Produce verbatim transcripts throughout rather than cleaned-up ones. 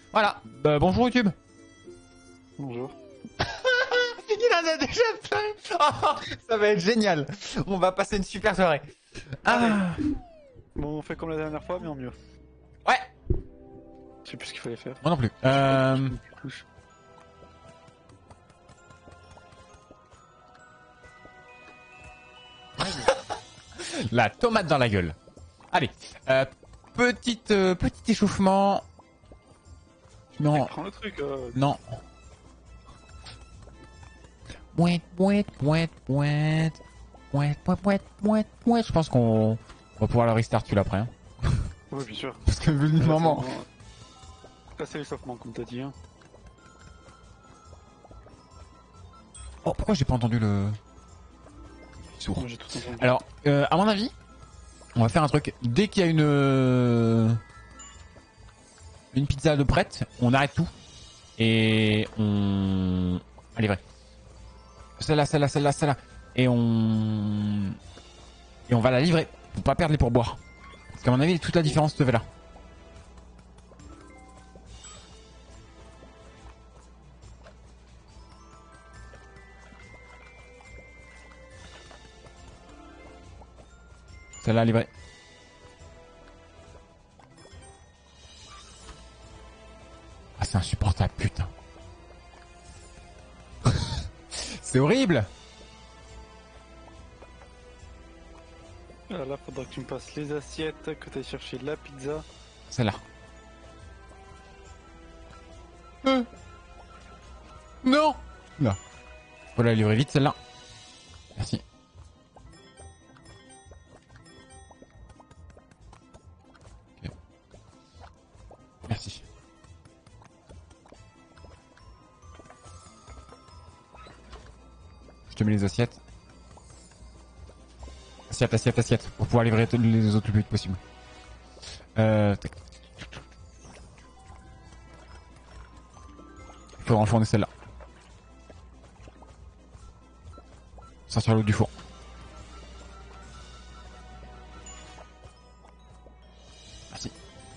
Voilà. Bah, bonjour YouTube. Bonjour. Il en a déjà plein. Oh, ça va être génial. On va passer une super soirée. Ah. Bon, on fait comme la dernière fois, mais en mieux. Ouais. Je sais plus ce qu'il fallait faire. Moi non plus. Euh... La tomate dans la gueule. Allez. Euh, petite, euh, petit échauffement. Non. Prends le truc. Euh... Non. Ouette, ouette, ouette, ouette. Ouette, ouette, ouette, ouette, ouette. Je pense qu'on va pouvoir le restart celui-là après. Hein. Oui, bien sûr. Parce que vu le Là, moment. Là, c'est l'échauffement, comme t'as dit. Hein. Oh, pourquoi j'ai pas entendu le... Sourd. Moi, j'ai tout entendu. Alors, euh, à mon avis, on va faire un truc. Dès qu'il y a une... euh, une pizza de prête, on arrête tout. Et on... Allez, vrai. Celle-là, celle-là, celle-là, celle-là. Et on... Et on va la livrer. Pour pas perdre les pourboires. Parce qu'à mon avis, toute la différence se fait là. Celle-là, livrée. Ah, c'est insupportable, putain. C'est horrible. Ah, là, faudra que tu me passes les assiettes, que t'ailles chercher la pizza. Celle-là. Euh. Non. Là. Faut la livrer vite, celle-là. Merci. Okay. Merci. Je te mets les assiettes. Assiette, assiette, assiette. Pour pouvoir livrer les autres le plus vite possible. Euh... Tac. Il faut renfourner celle-là. Sortir l'eau du four. Merci.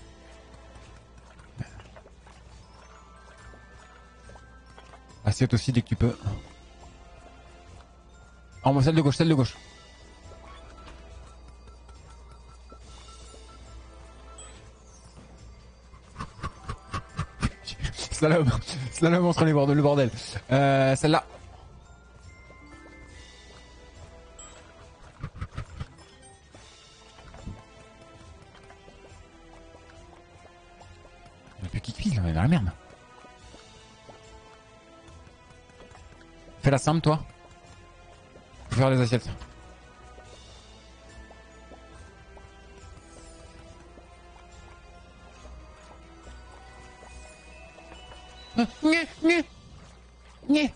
Assiette aussi dès que tu peux. Oh, moi celle de gauche, celle de gauche. Slalom, slalom entre les bords, le bordel. Euh, celle-là. Il n'y a plus qui cuise là, on est dans la merde. Fais la simple toi. Faut faire les assiettes. Nye, nye, nye.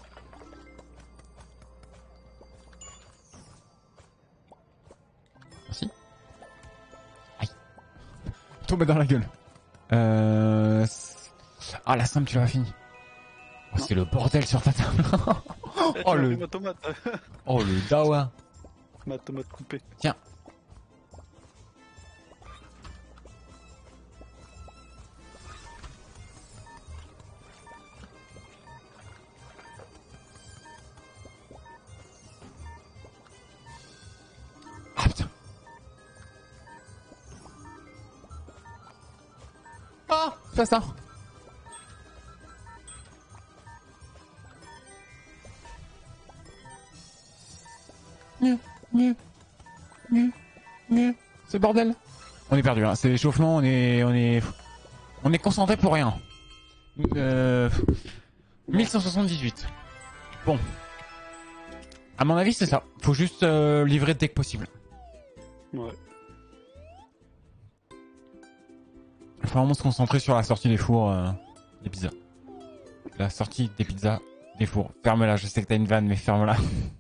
Merci. Aïe. Tombé dans la gueule. Euh... Ah, la simple, tu l'as fini. Oh, c'est le bordel sur ta table. Oh le... Ma tomate. Oh le dawa. Ma tomate coupée. Tiens. Ah putain. Ah, c'est pas ça. C'est bordel. On est perdu, hein. C'est l'échauffement, on est, on est, on est concentré pour rien. Euh, mille cent soixante-dix-huit. Bon. À mon avis, c'est ça. Faut juste euh, livrer dès que possible. Ouais. Il faut vraiment se concentrer sur la sortie des fours euh, des pizzas. La sortie des pizzas des fours. Ferme-la, je sais que t'as une vanne, mais ferme-la.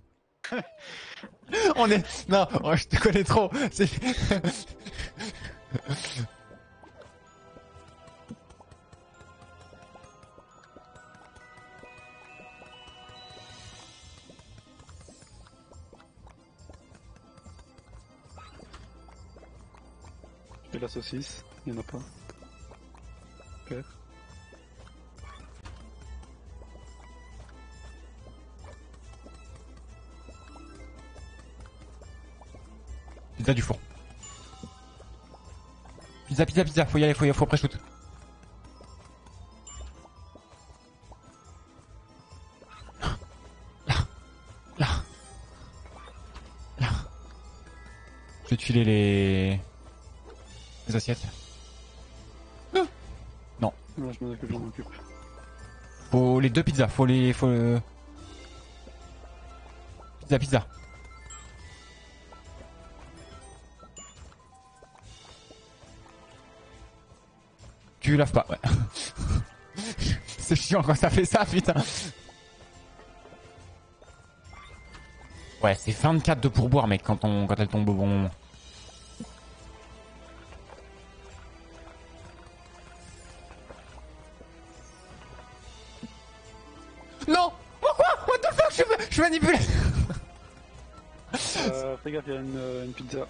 On est... Non, oh, je te connais trop. C'est... Et la saucisse, il n'y en a pas. Super. Pizza du four. Pizza, pizza, pizza, faut y aller, faut y aller, faut pré-shoot. Là, là, là. Je vais te filer les... les assiettes. Non. Ouais, je m'en occupe, je m'en occupe. Faut les deux pizzas, faut les... faut le... Pizza, pizza. Tu laves pas, ouais. C'est chiant quand ça fait ça, putain. Ouais, c'est vingt-quatre de pourboire, mec, quand, on, quand elle tombe au bon moment. Non! Pourquoi? What the fuck? Je suis, je suis manipulé. Euh, fais gaffe, il y a une, euh, une pizza.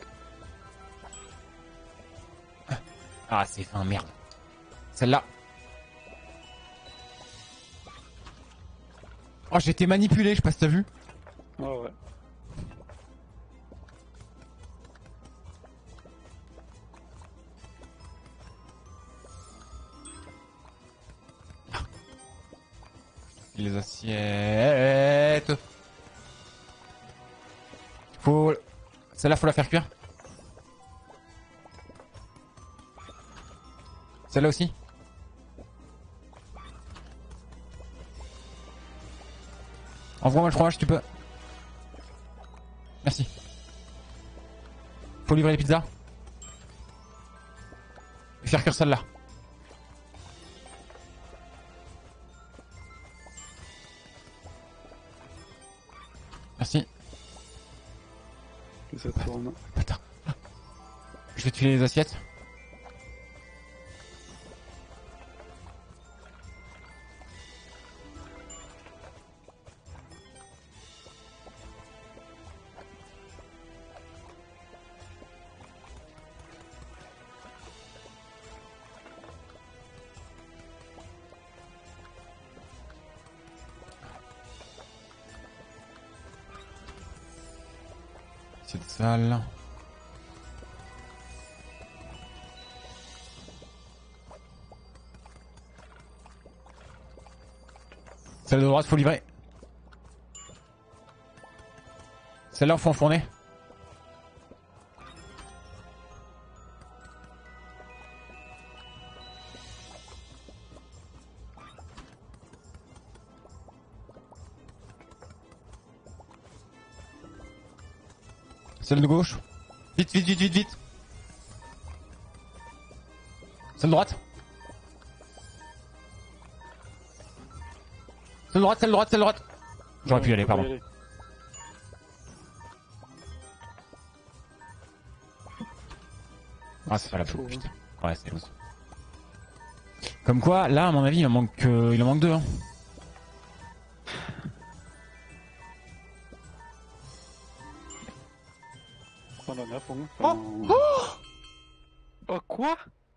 Ah, c'est fin, merde. Celle-là. Oh, j'ai été manipulé, je sais pas si t'as vu. Ah ouais. Les assiettes. Faut... Celle-là, faut la faire cuire. Celle-là aussi. Envoie-moi le fromage si tu peux. Merci. Faut livrer les pizzas. Et faire cuire celle-là. Merci. Que ça tourne. Putain. Je vais te filer les assiettes. Cette salle. Celle de droite, faut livrer. Celle-là, faut enfourner. Celle de gauche. Vite, vite, vite, vite, vite. Celle de droite. Celle de droite, celle de droite, celle de droite. J'aurais Ouais, pu y aller, faut pas pardon. aller. Ah, c'est pas la peau, putain. Ouais, c'est loose. Comme quoi, là, à mon avis, il en manque, euh, il en manque deux. Hein. Oh la merde, pour moi. Oh, Enfin, oh quoi?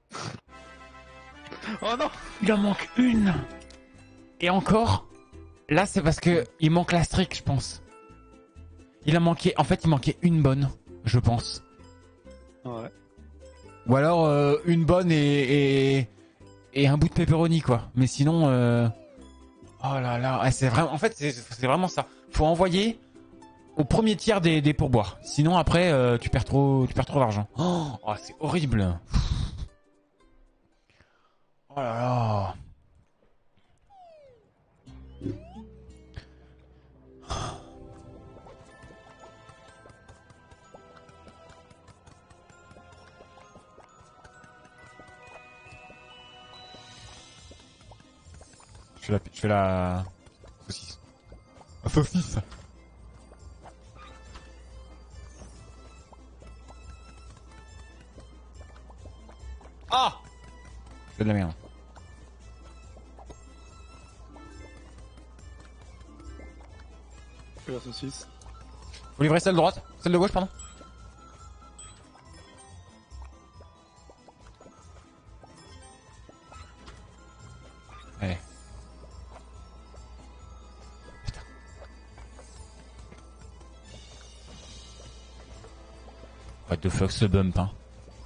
Oh non! Il en manque une. Et encore, là, c'est parce que il manque la streak, je pense. Il a manqué, en fait, il manquait une bonne, je pense. Ouais. Ou alors euh, une bonne et, et et un bout de pepperoni, quoi. Mais sinon, euh... oh là là, ouais, c'est vraiment, en fait, c'est c'est vraiment ça. Faut envoyer au premier tiers des, des pourboires. Sinon, après, euh, tu perds trop, tu perds trop d'argent. Oh, oh, c'est horrible. Oh là là. Je fais la, je fais la saucisse. La saucisse. Ah! C'est de la merde. Je fais la saucisse. Faut livrer celle de droite, celle de gauche, pardon. Allez. Putain. What the fuck ce bump hein.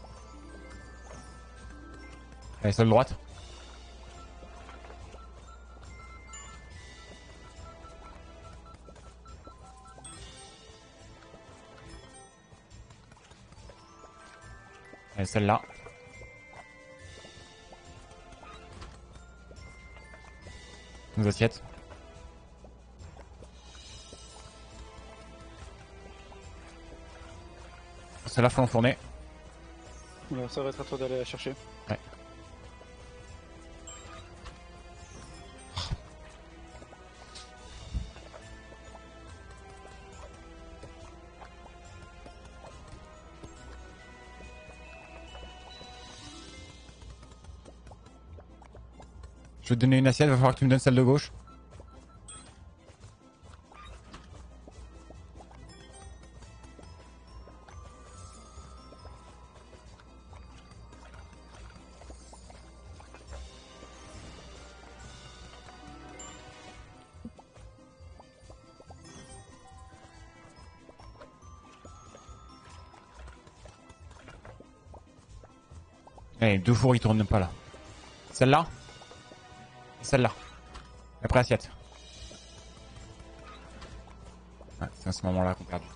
Allez, seule droite. Allez, celle-là. Nos assiettes. Celle-là, faut l'enfourner. Alors, ça va être à toi d'aller la chercher. Ouais. Je vais te donner une assiette, il va falloir que tu me donnes celle de gauche. Eh, deux fours ils tournent pas là. Celle-là. Celle-là. Après assiette. Ouais, c'est à ce moment-là qu'on perd du temps.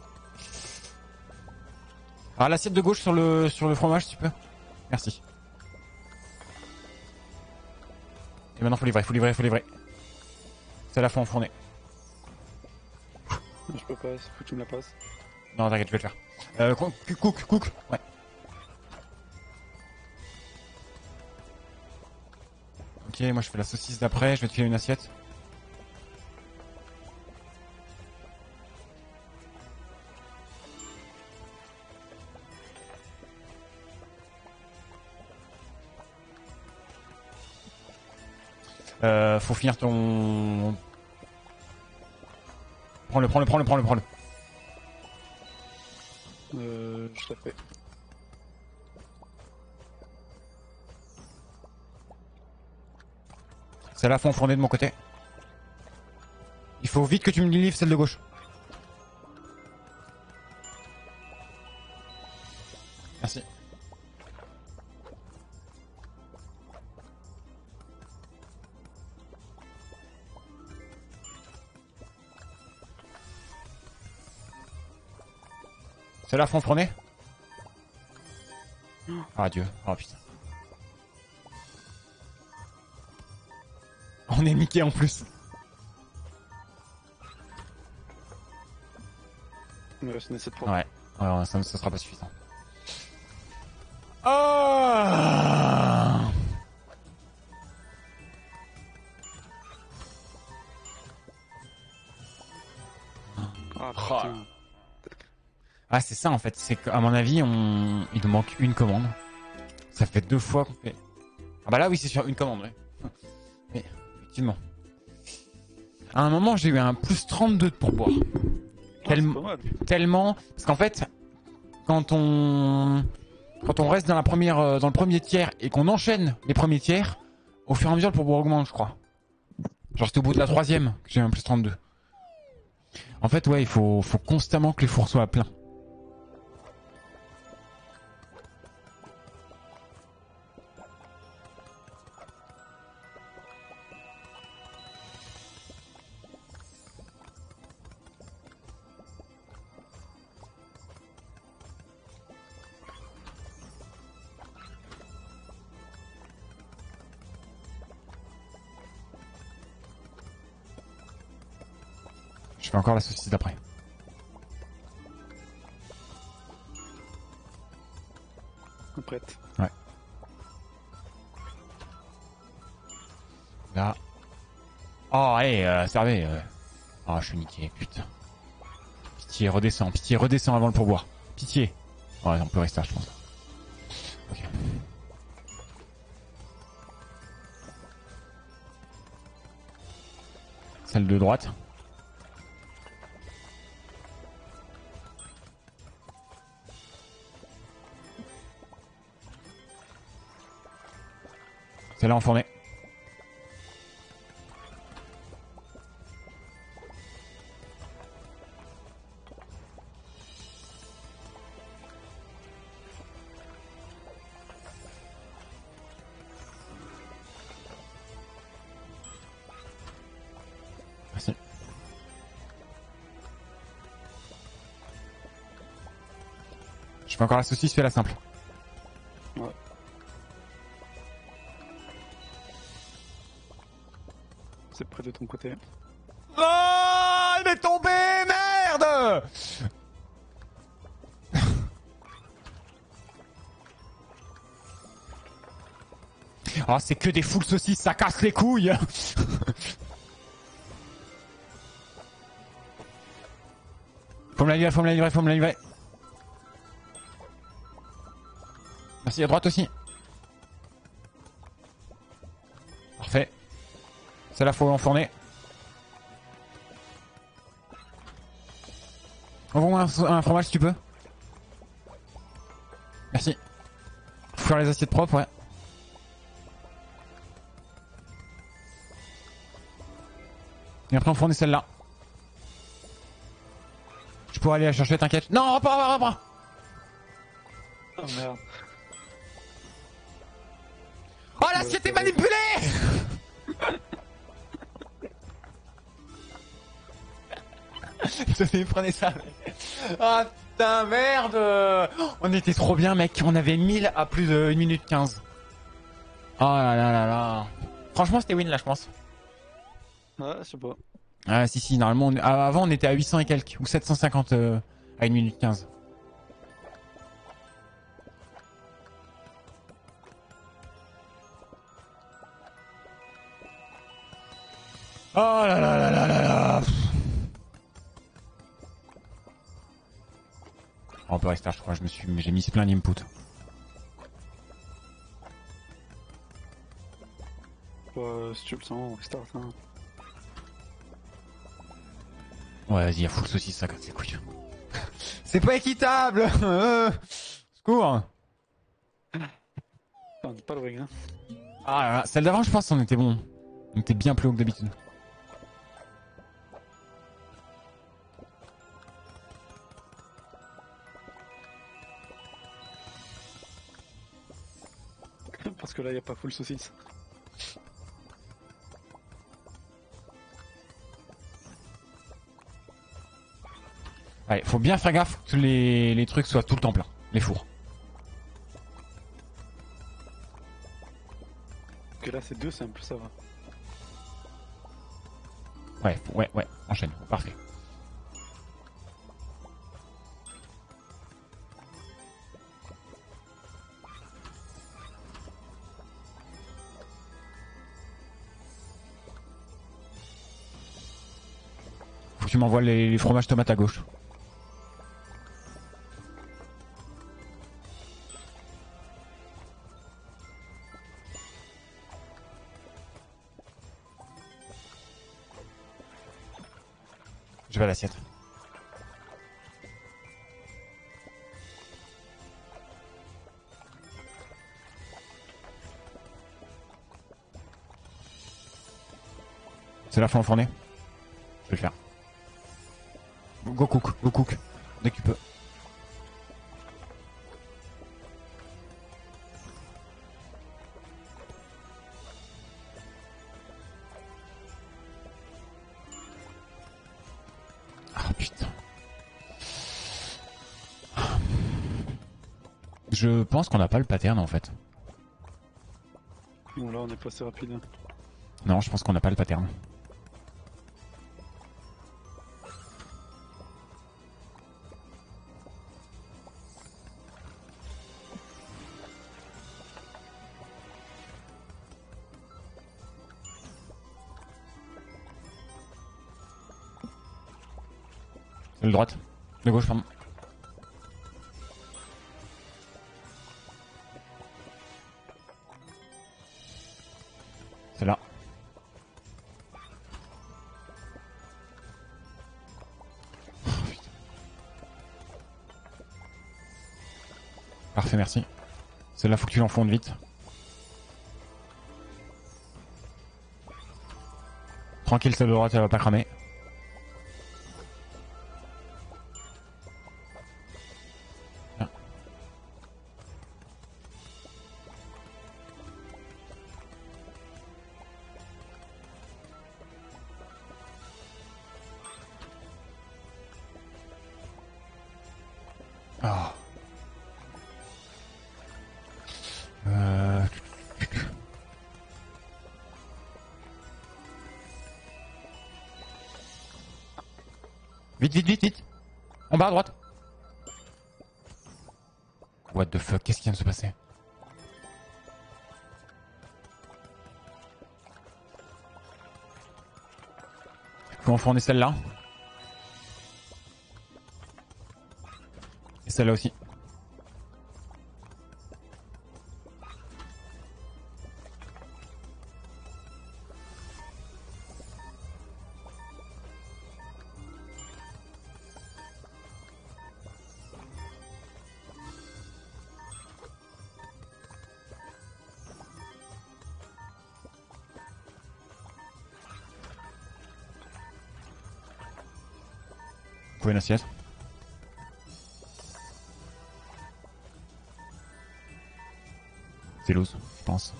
Ah, l'assiette de gauche sur le sur le fromage, si tu peux. Merci. Et maintenant faut livrer, faut livrer, faut livrer. Celle-là faut enfourner. Je peux pas, faut que tu me la passes. Non, t'inquiète, je vais le faire. Euh, cook, cook, cook. Ouais. Ok, moi je fais la saucisse d'après, je vais te filer une assiette. Euh, faut finir ton... Prends-le, prends-le, prends-le, prends-le, prends-le. Euh, je la fais. Celle-là faut enfourner de mon côté. Il faut vite que tu me livres celle de gauche. Merci. Celle-là faut enfourner. Ah Dieu, oh putain. On est niqué en plus. Il me reste une assiette pour. Ouais, ouais, ça, ça sera pas suffisant. Ah, Ah, putain. ah c'est ça en fait, c'est qu'à mon avis, on... il nous manque une commande. Ça fait deux fois qu'on fait... Ah bah là oui c'est sur une commande, ouais. Mais effectivement. À un moment j'ai eu un plus trente-deux de pourboire. Ah, Tel... c'est pas mal. Tellement... Parce qu'en fait, quand on... Quand on reste dans, la première, euh, dans le premier tiers et qu'on enchaîne les premiers tiers, au fur et à mesure le pourboire augmente je crois. Genre c'était au bout de la troisième que j'ai eu un plus trente-deux. En fait ouais, il faut, faut constamment que les fours soient à plein. Je fais encore la saucisse d'après. Prête. Ouais. Là. Oh, allez, euh, servez. Euh... Oh, je suis niqué, putain. Pitié, redescends, pitié, redescends avant le pourboire. Pitié. Ouais, on peut rester là, je pense. Ok. Celle de droite. Celle-là enfournée. Merci. Je fais encore la saucisse, fais la simple. Ouais. C'est près de ton côté. Oh, il est tombé, merde. Oh, c'est que des full saucisses, ça casse les couilles. Faut me la livrer, faut me la livrer, faut me la livrer. Merci, à droite aussi. Parfait. Celle-là, faut enfourner. Envoie-moi un, un fromage si tu peux. Merci. Faut faire les assiettes propres, ouais. Et après enfourner celle-là. Je pourrais aller la chercher, t'inquiète. Non, repars, repars. Oh merde. Oh, l'assiette est manipulée. Tenez, prenez ça. Ah putain, merde. On était trop bien, mec. On avait mille à plus de une minute quinze. Oh là là là là. Franchement, c'était win là, je pense. Ouais, je sais pas. Ah si si, normalement on... ah, avant on était à huit cents et quelques ou sept cent cinquante euh, à une minute quinze. Oh là là là là là là. On peut rester, je crois, je me suis j'ai mis plein d'input. Ouais, si tu le sens, restart. Hein. Ouais, vas-y, à full saucisse, ça casse les couilles. C'est pas équitable. Secours. On est pas loin, hein. Ah là là, celle d'avant, je pense, on était bon. On était bien plus haut que d'habitude. Parce que là, y a pas full saucisse. Ouais, faut bien faire gaffe que les, les trucs soient tout le temps pleins, les fours. Que là, c'est deux simples, ça va. Ouais, ouais, ouais, enchaîne, parfait. Faut que tu m'envoies les, les fromages tomates à gauche. Je vais à l'assiette. C'est la fin enfournée. Je vais le faire. Go cook, go cook. Dès que tu peux. Ah putain. Je pense qu'on n'a pas le pattern en fait. Bon, là, on est passé rapide. Hein. Non, je pense qu'on n'a pas le pattern. De droite. De gauche, pardon. C'est là. Oh, putain. Parfait, merci. Celle-là, faut que tu l'enfondes vite. Tranquille, celle de droite, elle va pas cramer. Bien. Vite, vite, vite, vite. En bas à droite. What the fuck, qu'est-ce qui vient de se passer? Faut enfourner celle-là. Et celle-là aussi. Faut une assiette. C'est loose, je pense.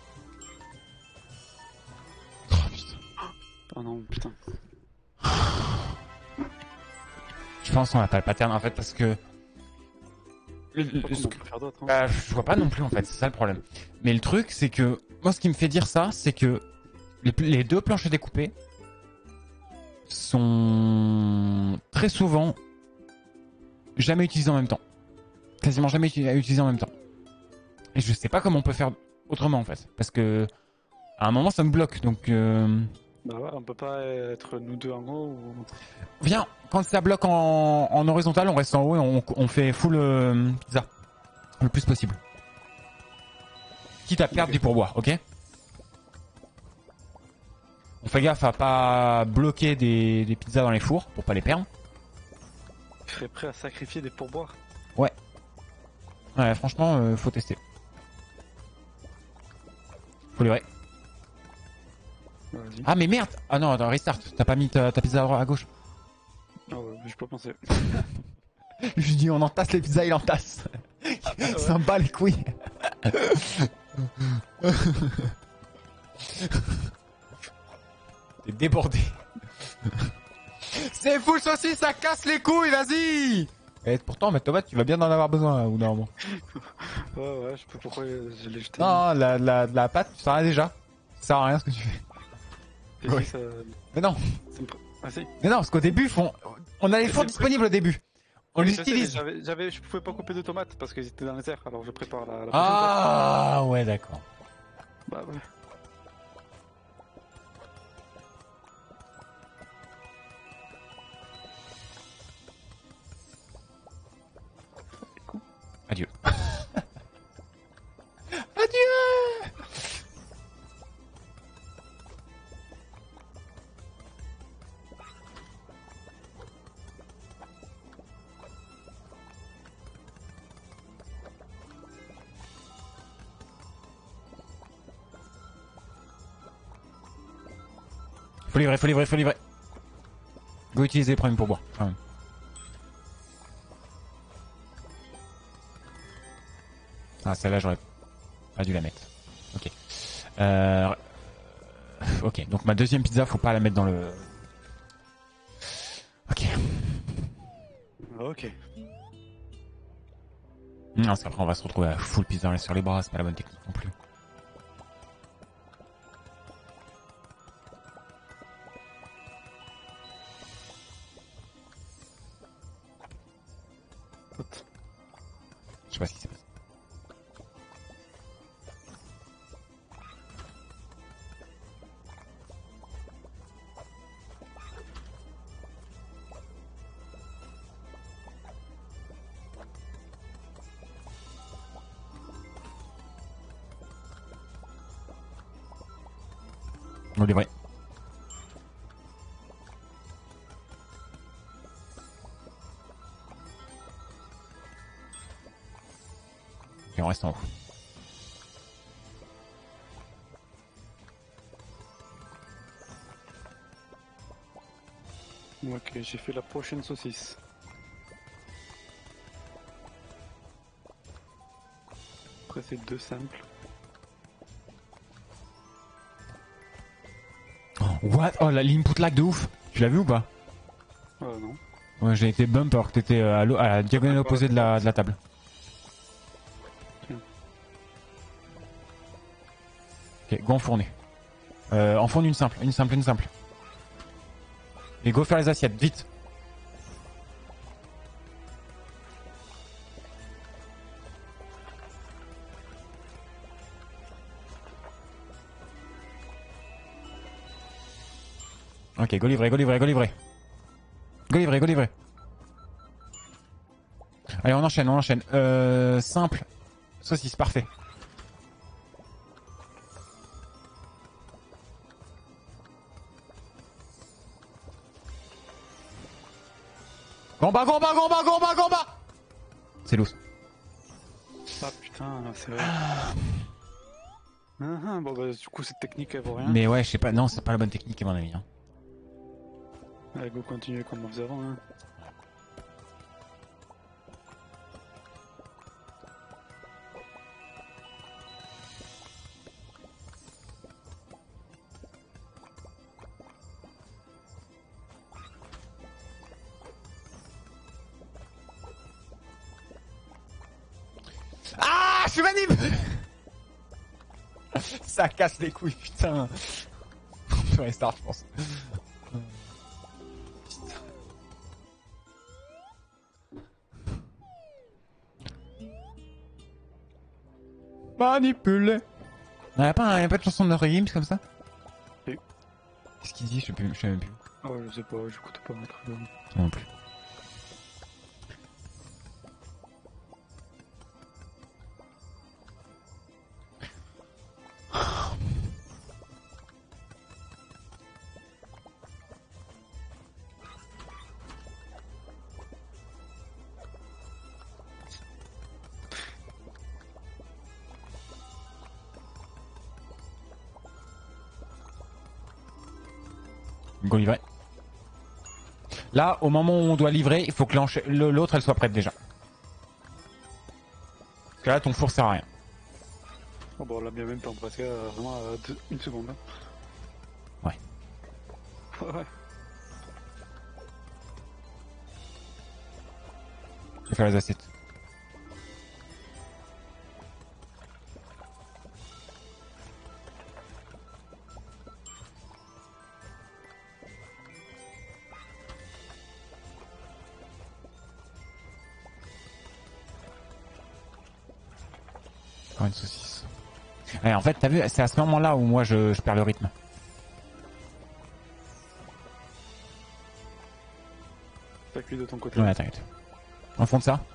Oh putain. Oh non, putain. Je pense qu'on n'a pas le pattern en fait parce que... Le, le, Pas le- comment on peut faire d'autre, hein. bah, je vois pas non plus en fait, c'est ça le problème. Mais le truc c'est que... Moi ce qui me fait dire ça, c'est que les, les deux planches découpées sont très souvent jamais utilisées en même temps. Quasiment jamais uti- utilisées en même temps. Et je sais pas comment on peut faire autrement en fait. Parce que à un moment ça me bloque donc... Euh... Bah ouais, on peut pas être nous deux en haut ou... Viens, quand ça bloque en, en horizontal, on reste en haut et on, on fait full euh, pizza. Le plus possible. Quitte à perdre Ok. du pourboire, ok? On fait gaffe à pas bloquer des, des pizzas dans les fours pour pas les perdre. Tu serais prêt à sacrifier des pourboires? Ouais. Ouais, franchement, euh, faut tester. Faut livrer. Vas-y. Ah mais merde! Ah non, attends, restart. T'as pas mis ta, ta pizza à droite- à gauche. Ah ouais, j'ai pas pensé. Je dis on entasse les pizzas, il entasse. Ça me bat les couilles. T'es débordé. C'est full saucisse, ça casse les couilles, vas-y. Et pourtant, ma tomate, tu vas bien en avoir besoin, ou non? Ouais, ouais, je sais pas pourquoi je l'ai jeté. Non, la, la, la pâte, tu sers déjà. Ça sert à rien ce que tu fais. Et si ouais. ça... Mais non, ça me... Ah si. mais non, parce qu'au début, font... on a les Mais fours c'est- disponibles au début. On les Je sais, mais utilise. J'avais, j'avais, je pouvais pas couper de tomates parce qu'ils étaient dans les airs, alors je prépare la, la prochaine Ah, ouais, d'accord. fois. Bah ouais. Adieu. Adieu. Faut livrer, faut livrer, faut livrer. Go utiliser les premiers pourboires. Quand même. Ah, celle-là, j'aurais pas dû la mettre. Ok. Euh... Ok, donc ma deuxième pizza, faut pas la mettre dans le... Ok. Ok. Non, parce qu'après, on va se retrouver à full pizza sur les bras, c'est pas la bonne technique non plus. Je sais pas ce qui s'est passé. On livrer. Et on reste en haut. Ok, j'ai fait la prochaine saucisse. Après c'est deux simples. What? Oh, la l'input lag de ouf. Tu l'as vu ou pas? Euh non. Ouais, j'ai été bump alors que t'étais euh, à, l'o- à la diagonale opposée de la, de la table. Ok, go enfourner. Euh, enfourne une simple, une simple, une simple. Et go faire les assiettes, vite. Ok, go livrer, go livrer, go livrer. Go livrer, go livrer. Allez, on enchaîne, on enchaîne. Euh, simple. Saucisse, parfait. Combat, combat, combat, combat, combat. C'est loose. Ah putain, c'est vrai. Ah, ah, bon bah du coup cette technique elle vaut rien. Mais ouais, je sais pas, non, c'est pas la bonne technique à mon avis. Hein. Allez, go continuer comme on faisait avant. Hein. Ah, je suis manip. Ça casse les couilles, putain. On peut restart, je pense. Manipulé. Y'a pas, y a pas de chanson de Regims comme ça? Oui. Qu'est-ce qu'il dit? Je sais plus, je sais même plus. Oh, je sais pas, j'écoute pas très bien. Non plus. Go livrer. Là, au moment où on doit livrer, il faut que l'autre elle soit prête déjà. Parce que là, ton four sert à rien. Oh bah on l'a bien même pas presque, euh, vraiment euh, deux, une seconde. Hein. Ouais. Ouais. Je vais faire les assiettes. Encore une saucisse. Ouais, en fait, t'as vu, c'est à ce moment-là où moi je, je perds le rythme. T'as cuit de ton côté. Ouais, t'inquiète. En fond de ça.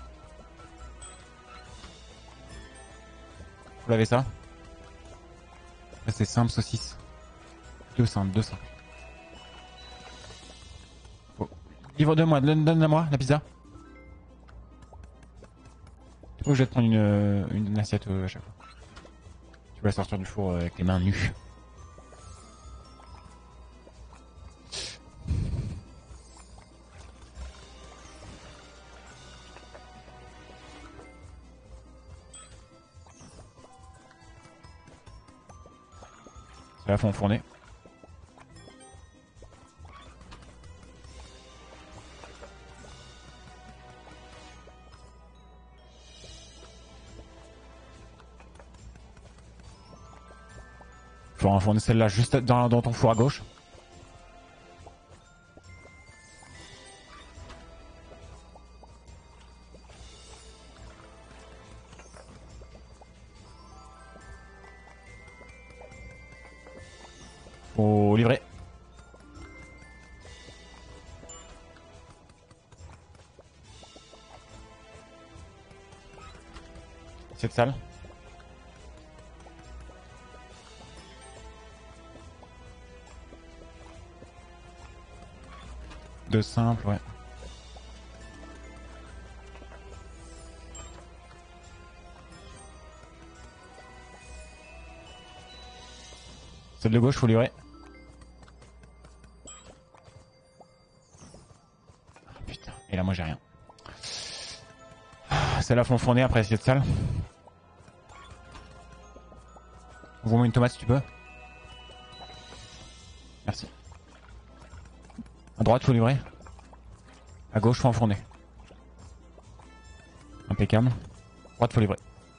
Vous l'avez ça. Là, c'est simple, saucisse. Deux simples, deux simples. Oh. Livre de moi, donne, donne à moi la pizza. Oh, je vais te prendre une, une assiette euh, à chaque fois. Tu vas la sortir du four avec les mains nues. C'est la fond fourné. Faut enfourner celle-là juste dans, dans ton four à gauche. Faut livrer. Cette salle. De simple, ouais. Celle de gauche, faut livrer. Ah, putain, et là moi j'ai rien. Celle-là faut fourner après cette salle. Ouvre-moi une tomate si tu peux. Merci. À droite, faut livrer. À gauche, faut enfourner. Impeccable. À droite, faut livrer.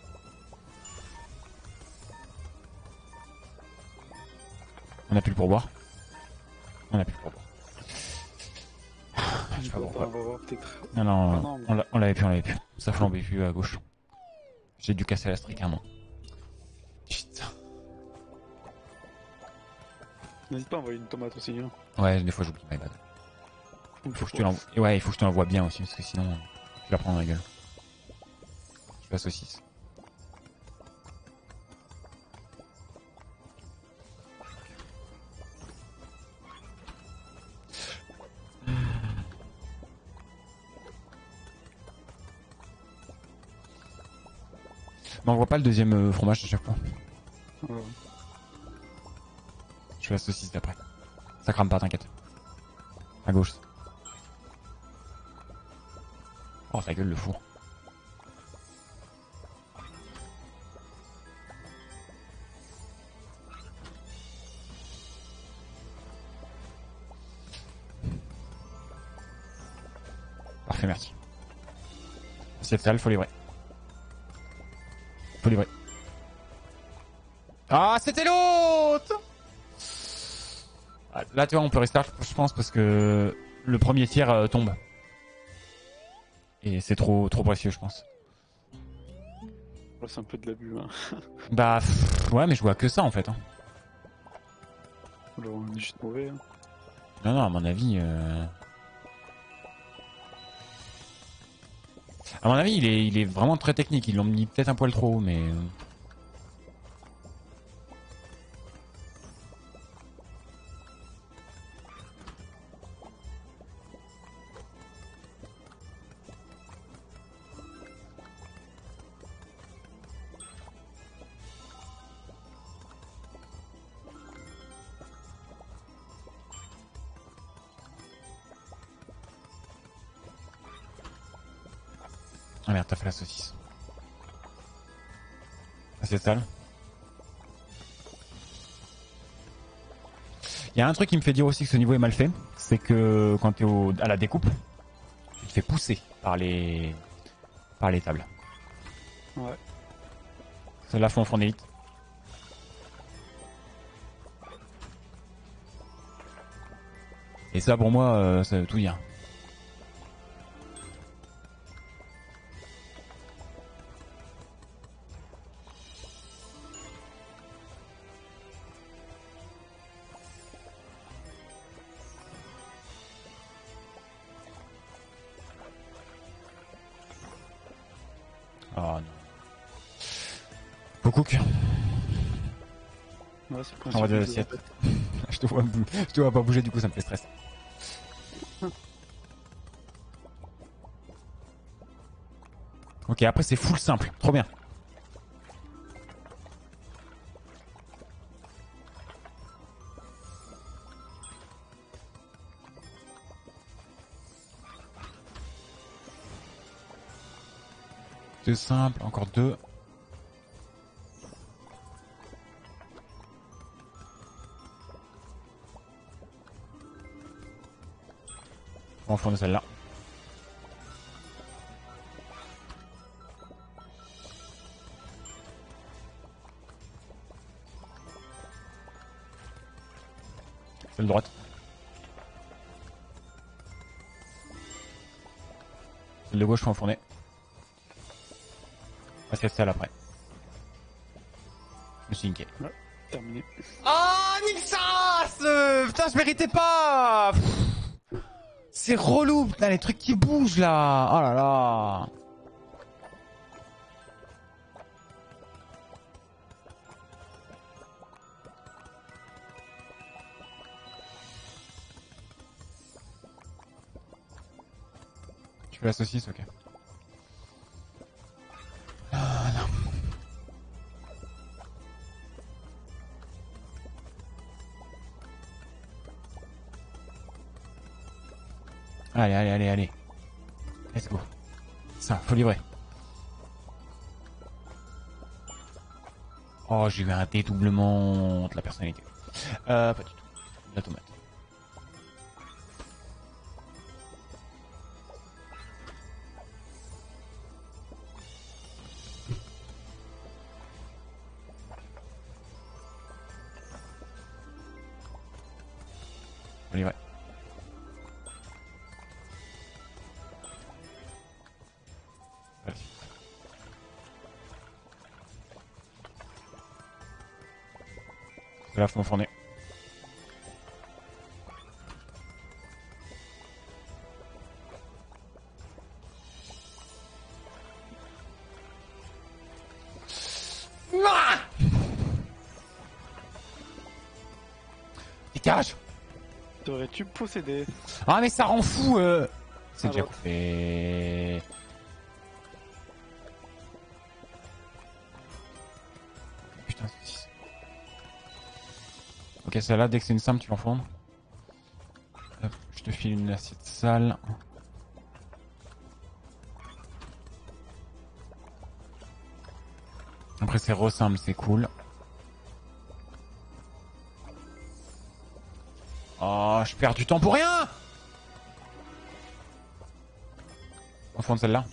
On a plus le pourboire. On a plus le pourboire. Je sais pas pourquoi. Non, non, Ah non mais... on l'avait plus, on l'avait plus. Ça flambait plus à gauche. J'ai dû casser la streak à un moment. Putain. N'hésite pas à envoyer une tomate aussi. Hein. Ouais, des fois j'oublie, my bad. Il faut que je te l'envoie. Ouais, il faut que je te l'envoie bien aussi, parce que sinon, tu la prends dans la gueule. Je fais la saucisse. M'envoie pas le deuxième euh, fromage à chaque fois. Ouais. Je fais la saucisse d'après. Ça crame pas, t'inquiète. À gauche. Oh, ta gueule, le four. Parfait, merci. C'est sale, faut livrer. Faut livrer. Ah, c'était l'autre! Là, tu vois, on peut restart, je pense, parce que le premier tiers euh, tombe. Et c'est trop, trop précieux, je pense. Ouais, c'est un peu de l'abus. Hein. Bah, pff, ouais, mais je vois que ça en fait. Hein. Alors, on est juste mauvais. Hein. Non, non, à mon avis. Euh... À mon avis, il est, il est vraiment très technique. Ils l'ont mis peut-être un poil trop haut, mais. Ah merde, t'as fait la saucisse. Ah, c'est sale. Il y a un truc qui me fait dire aussi que ce niveau est mal fait, c'est que quand t'es au... à la découpe, tu te fais pousser par les par les tables. Ouais. Celles-là font enfourner vite. Et ça pour moi, euh, ça veut tout dire. Oh non. Faut cook. Ouais, c'est le Envoie principe. de de l'assiette. je, te vois, je te vois pas bouger, du coup ça me fait stress. Ok, après c'est full simple. Trop bien. C'est simple, encore deux. On va fournir celle-là. Celle de droite. Celle de gauche, faut enfourner. Ah, c'est celle après. Je me suis niqué. Ouais, terminé. Ah, nique ça ce... Putain, je méritais pas. C'est relou, putain, les trucs qui bougent là. Oh là là. Tu fais la saucisse, ok. Ah non. Allez, allez, allez, allez. Let's go. Ça, faut livrer. Oh, j'ai eu un dédoublement de la personnalité. Euh, pas du tout. La tomate. Faut livrer. Vas-y. Là, faut m'enfourner. Dégage. T'aurais-tu possédé? Ah mais ça rend fou euh... C'est À déjà droite. coupé. Putain, saucisse. Ok, celle-là, dès que c'est une simple, tu l'enfonces. Hop, je te file une assiette sale. Après, c'est re-simple, c'est cool. Oh, je perds du temps pour rien! Au fond de celle-là.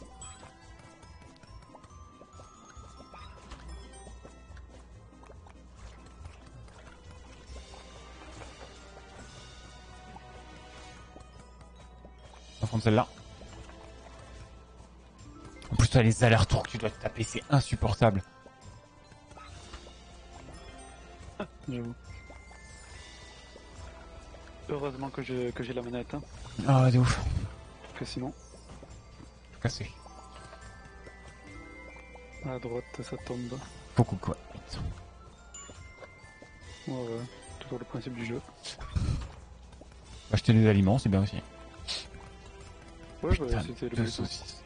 Au fond de celle-là. En plus, toi, les allers-retours que tu dois te taper, c'est insupportable. J'avoue. Heureusement que j'ai que j'ai la manette, hein. Ah, de ouf. Parce que sinon, Cassé. à droite, ça tombe. Beaucoup quoi. Ouais, ouais. Toujours le principe du jeu. Acheter des aliments, c'est bien aussi. Ouais, Putain, bah, c'était le deux but. saucisses.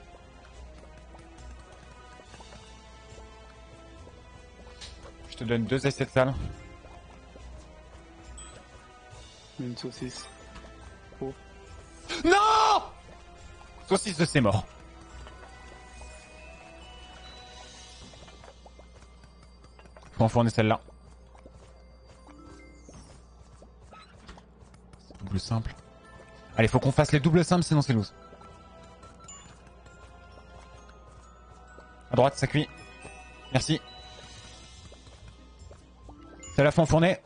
Je te donne deux assiettes sales. Une saucisse. Non! Saucisse de c'est mort. Faut enfourner celle-là. Double simple. Allez, faut qu'on fasse les doubles simples, sinon c'est loose. À droite, ça cuit. Merci. Celle-là, faut enfourner.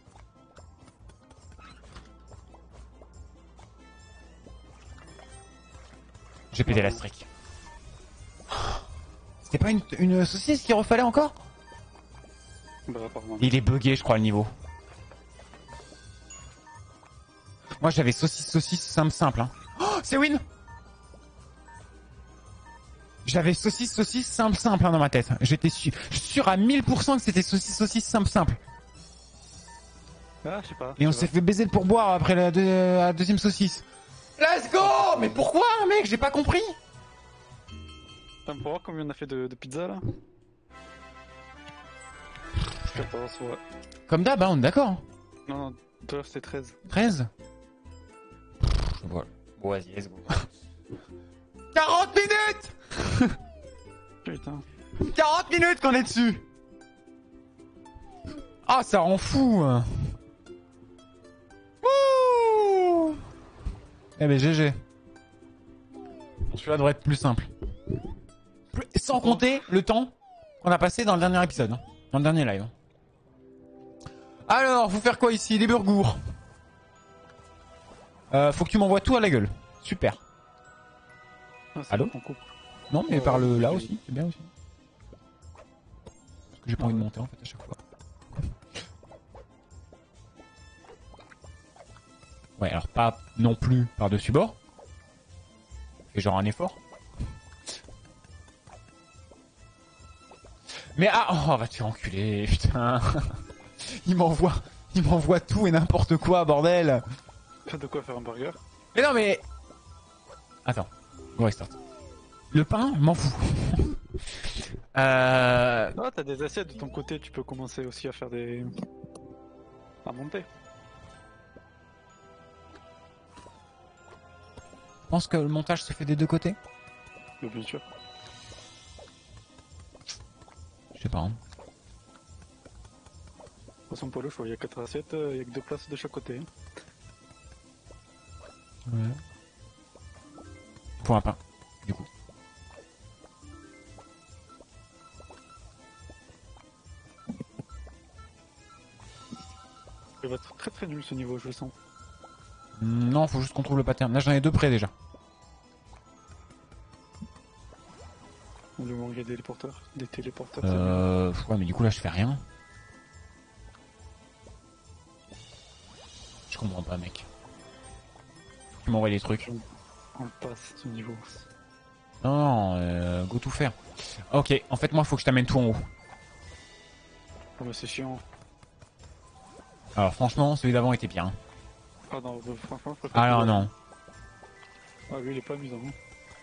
J'ai pété la streak. C'était pas une, une saucisse qu'il refallait encore? Bah, apparemment. Il est bugué, je crois, le niveau. Moi, j'avais saucisse, saucisse, simple, simple. Hein. Oh, c'est win! J'avais saucisse, saucisse, simple, simple hein, dans ma tête. J'étais sûr, sûr à mille pour cent que c'était saucisse, saucisse, simple, simple. Ah, je sais pas. Et on je sais s'est fait baiser le pourboire après la, deux- la deuxième saucisse. Let's go! Mais pourquoi, mec? J'ai pas compris. pas. Attends, pour voir combien on a fait de, de pizza là. quatorze, ouais. Comme d'hab, hein, on est d'accord. Non, non, tout à l'heure c'était treize. treize. Je vois. Bon, vas-y, let's go. quarante minutes! Putain. quarante minutes qu'on est dessus! Ah, ça rend fou! Wouh! Eh ben, G G. Celui-là devrait être plus simple. Plus- Sans compter le temps qu'on a passé dans le dernier épisode. hein. Dans le dernier live. Alors, faut faire quoi ici? Des burgours. Euh, faut que tu m'envoies tout à la gueule. Super. Ah, c'est Allô pas qu'on coupe. Non, mais Euh, par le là oui. aussi, c'est bien aussi. Parce que j'ai pas envie de monter en fait à chaque fois. Ouais, alors pas non plus par-dessus bord. Fais genre un effort. Mais ah, oh, va te faire enculer, putain. Il m'envoie, il m'envoie tout et n'importe quoi, bordel. De quoi faire un burger? Mais non, mais attends, on restart. Le pain, m'en fous. euh... Ah, t'as des assiettes de ton côté, tu peux commencer aussi à faire des. à monter. Je pense que le montage se fait des deux côtés. Mais bien sûr. Je sais pas. Hein. De toute façon, pour le choix, il y a quatre assiettes, euh, il y a que deux places de chaque côté. Ouais. Pour un pain, du coup. Il va être très très nul ce niveau, je le sens. Non, faut juste qu'on trouve le pattern. Là, j'en ai deux près déjà. Du moment où il y a des téléporteurs. Des téléporteurs, c'est bien. Euh... Ouais, mais du coup, là, je fais rien. Je comprends pas, mec. Tu m'envoies des trucs. On le passe ce niveau. Non, non, euh, go tout faire. Ok, en fait, moi, faut que je t'amène tout en haut. Oh, bah c'est chiant. Alors franchement, celui d'avant était bien. Ah non, bah, franchement, je préfère. Ah non, celui-là. non. Ah lui, il est pas amusant. Hein.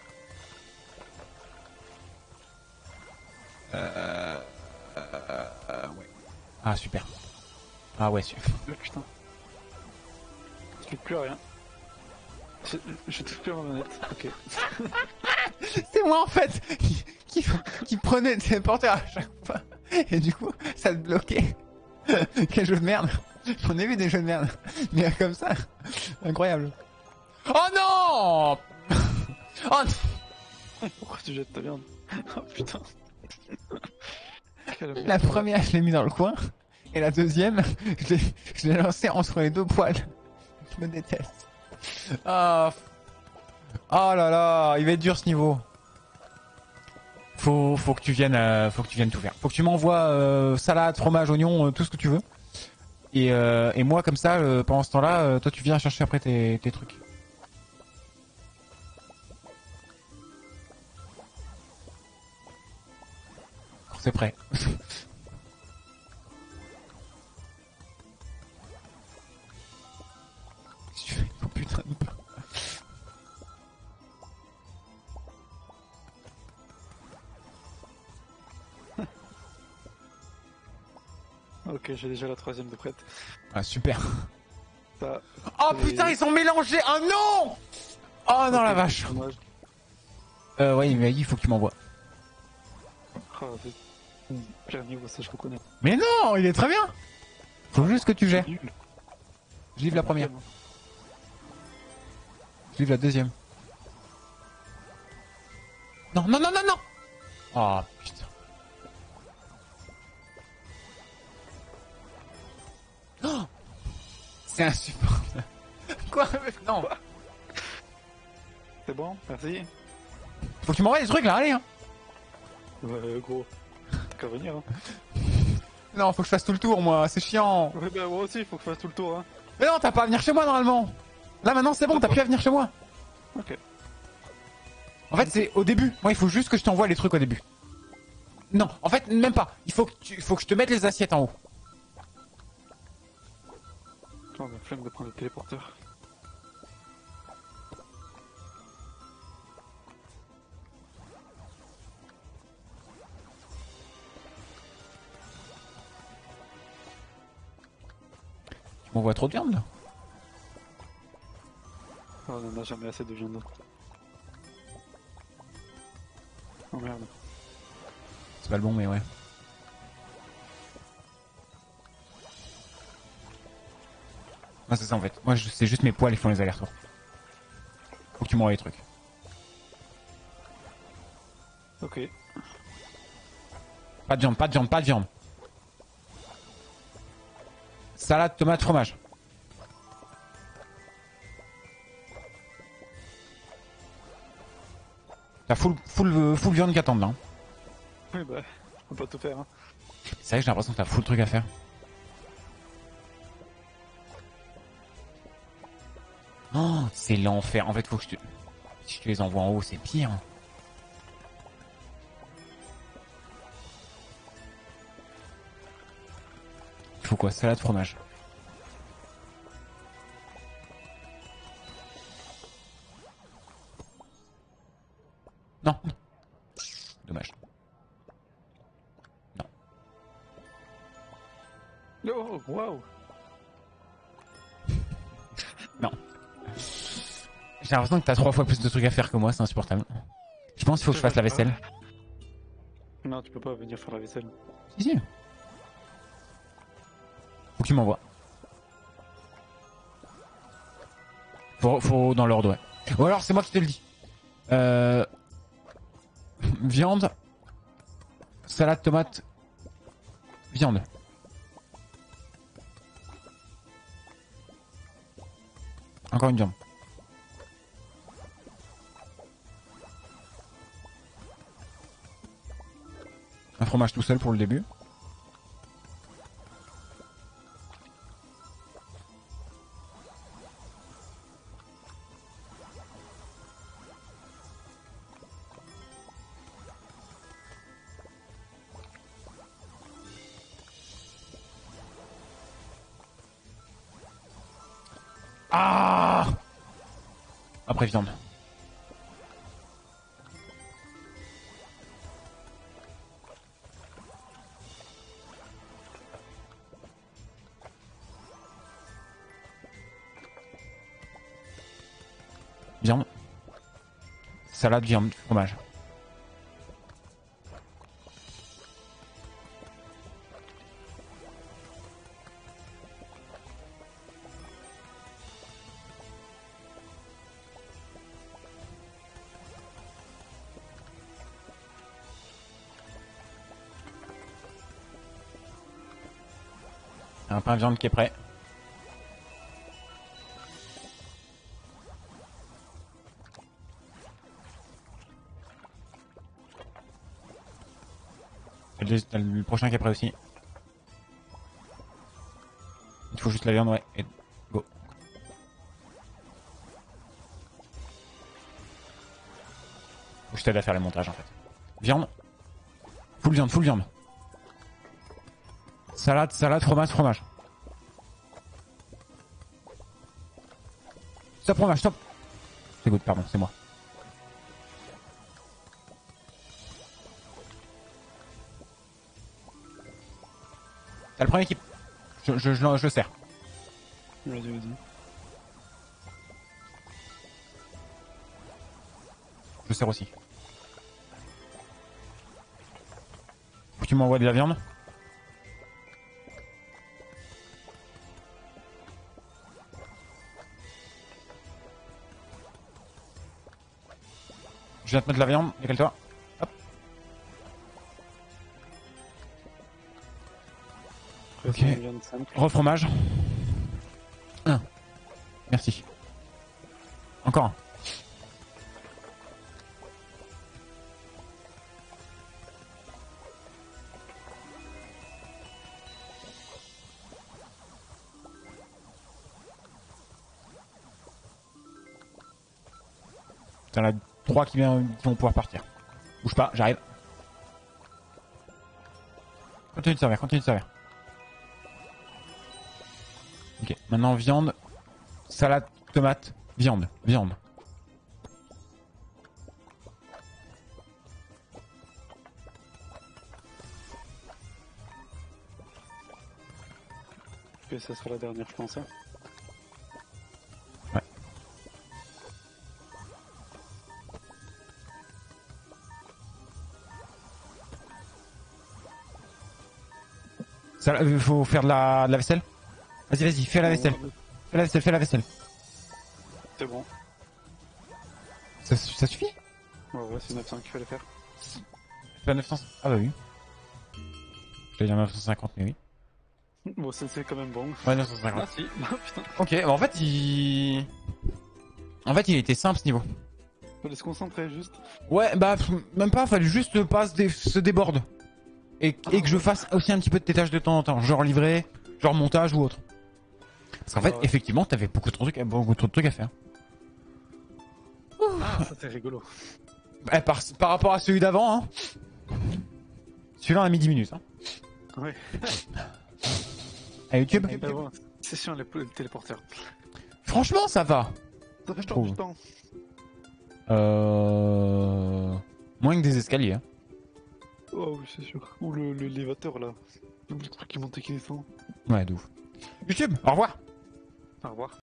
Euh... euh, ouais. Ah super. Ah ouais, super. Ah, putain. Je fais plus rien. Je, je touche plus à ma manette. Ok. C'est moi en fait qui, qui, qui prenait tes porteurs à chaque fois. Et du coup, ça te bloquait. Quel jeu de merde. J'en ai vu des jeux de merde. Mais comme ça, incroyable. Oh non. Oh non. Pourquoi tu jettes ta viande? Oh putain. Quelle La merde. première, je l'ai mis dans le coin. Et la deuxième, je l'ai, je l'ai lancée entre les deux poils. Je me déteste. Ah. Oh là là, il va être dur ce niveau. Faut, faut que tu viennes, euh, faut que tu viennes tout faire. Faut que tu m'envoies euh, salade, fromage, oignon, euh, tout ce que tu veux. Et, euh, et moi comme ça, euh, pendant ce temps-là, euh, toi tu viens chercher après tes, tes trucs. C'est prêt. Oh putain de pas. Ok, j'ai déjà la troisième de prête. Ah super. Ça, Oh c'est- putain, ils sont mélangés. Oh non. Oh non Ok, la vache. dommage. Euh ouais, il m'a dit il faut que tu m'envoies. Ah, c'est pire niveau, ça je reconnais. Mais non, il est très bien. Faut juste que tu gères. Nul. Je livre la première. Vraiment. Je livre la deuxième. Non, non, non, non, non. Oh putain. Oh, c'est insupportable. Quoi? Non. C'est bon, merci. Faut que tu m'envoies des trucs là, allez. Hein. Ouais, gros. T'as qu'à venir, hein. Non, faut que je fasse tout le tour, moi. C'est chiant. Ouais, bah moi aussi, il faut que je fasse tout le tour, hein. Mais non, t'as pas à venir chez moi normalement. Là maintenant, c'est bon, t'as plus à venir chez moi. Ok. En fait, c'est au début. Moi, il faut juste que je t'envoie les trucs au début. Non, en fait, même pas. Il faut que tu, il faut que je te mette les assiettes en haut. Oh, la flemme de prendre le téléporteur. Tu m'envoies trop de viande là. Oh, on en a jamais assez de viande. Oh merde. C'est pas le bon, mais ouais. Non, c'est ça en fait. Moi, je- c'est juste mes poils, ils font les allers-retours. Faut que tu m'envoies les trucs. Ok. Pas de viande, pas de viande, pas de viande. Salade, tomate, fromage. T'as full, full, full viande qui attend là. Hein. Oui, bah, je peux pas tout faire, hein. C'est vrai que j'ai l'impression que t'as full truc à faire. Oh, c'est l'enfer. En fait, faut que je te... Si je te les envoie en haut, c'est pire. Il faut quoi? Salade, fromage. Non, non. Dommage. Oh, waouh. Non. J'ai l'impression que t'as trois fois plus de trucs à faire que moi, c'est insupportable. Je pense qu'il faut que je fasse la vaisselle. Non, tu peux pas venir faire la vaisselle. Si, si. Faut que tu m'envoies. Faut, faut dans l'ordre, ouais. Ou alors c'est moi qui te le dis. Euh... Viande. Salade, tomate. Viande. Encore une viande. Un fromage tout seul pour le début. Ah. Après viande. Viande. Salade, viande, fromage. Un pain viande qui est prêt. T'as le prochain qui est prêt aussi. Il faut juste la viande, ouais. Et go. Faut que je t'aide à faire les montages en fait. Viande. Full viande, full viande. Salade, salade, fromage, fromage. Stop fromage, stop. C'est good, pardon, c'est moi. T'as le premier qui... Je, je, je, je le sers. Vas-y, vas-y. Je le sers aussi. Faut que tu m'envoies de la viande. Je viens te mettre de la viande, décale-toi. Hop. Ok. Refromage. Un. Merci. Encore un. T'en as trois qui, vient, qui vont pouvoir partir. Bouge pas, j'arrive. Continue de servir, continue de servir. Ok, maintenant viande, salade, tomate, viande, viande. Ok, ça sera la dernière, je pense. Hein. Ouais. Il faut faire de la, de la vaisselle. Vas-y, vas-y, fais la vaisselle. Fais la vaisselle, fais la vaisselle. C'est bon. Ça, ça suffit? Ouais, ouais, c'est neuf cents qu'il fallait faire. Fais neuf cents... Ah bah oui. Je vais dire neuf cent cinquante, mais oui. Bon, c'est quand même bon. Ouais, neuf cent cinquante. Ah si, ah, putain. Ok, bah en fait, il... En fait, il était simple ce niveau. Fallait se concentrer juste. Ouais, bah même pas, fallait juste pas se, dé se déborde. Et, Ah, et que je fasse aussi un petit peu de tétage de temps en temps, genre livrer, genre montage ou autre. Parce qu'en fait, ouais. effectivement, t'avais beaucoup de trucs, beaucoup trop de trucs à faire. Ah, ça c'est rigolo. Bah, par, par rapport à celui d'avant, hein. Celui-là, on a mis dix minutes. Hein. Ouais. À YouTube. Eh ben, bon, c'est chiant les, les téléporteurs. Franchement, ça va. Ça fait Je perdre trouve. du temps. Euh... Moins que des escaliers. Hein. Oh oui, c'est sûr. Ou le l'élévateur là. Le truc qui monte et qui descend. Ouais, d'où. YouTube, au revoir. Au revoir.